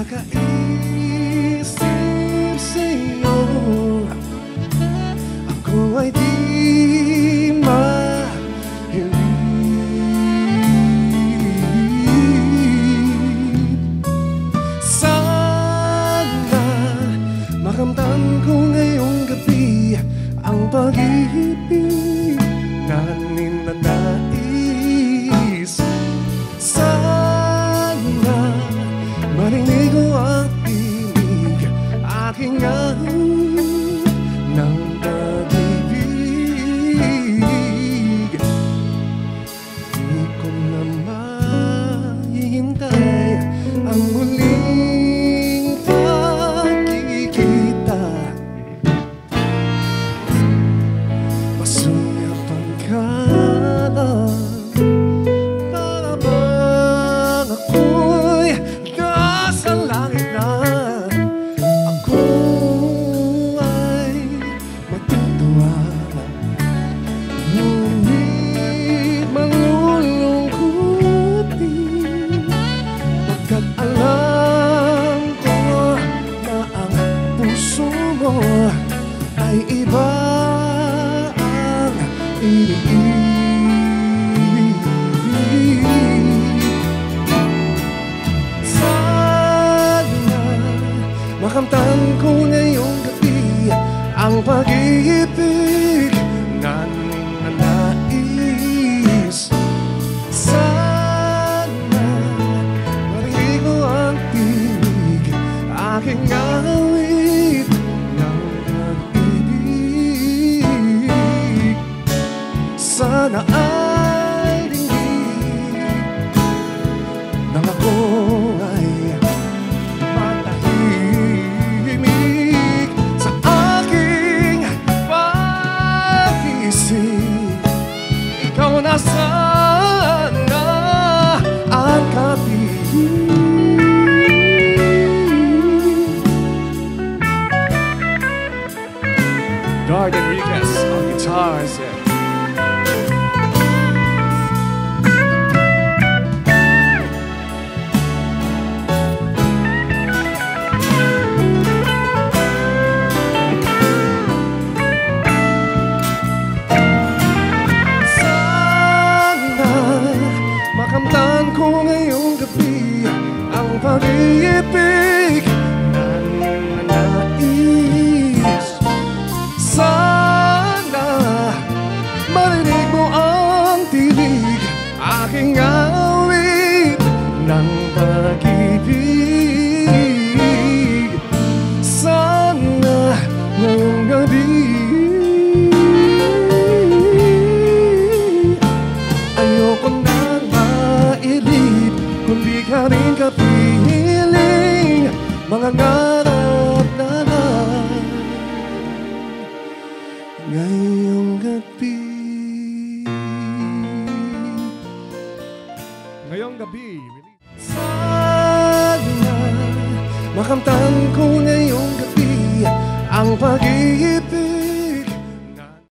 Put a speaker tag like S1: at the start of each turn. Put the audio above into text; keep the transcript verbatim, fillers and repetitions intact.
S1: Kakaisip sa'yo, ako ay di mahilig. Sana makamtan ko ngayong gabi ang pag-ibig na ninanais. Sana marinig ko ang tinig, aking awit ng pag-ibig. Di ko na mahihintay ang muling pagkikita. Masuyapan ka na, para bang ako'y nasa langit na. Ako ay matutuwa, ngunit malulungkot din, pagkat alam ko na ang puso mo ay iba ang iniibig. Sana makamtan ko ngayong gabi ang pag-ibig na ninanais. Sana marinig ko ang tinig, aking awit ng pag-ibig. Sana ay dinggin nang ako ay matahimik sa aking pag-isip. Ikaw na sana ang kapiling. Guard Enriquez on guitars. Makamtan ko ngayong gabi ang pag-ibig na ninanais. Sana marinig mo ang tinig, aking awit ng pag-ibig. Sana ngayong gabi ayoko nang mailip, kundi ka rin kapiling. Mga ngarap na lang ngayong gabi. Ngayong gabi. Sana makamtan ko ngayong gabi ang pag-ibig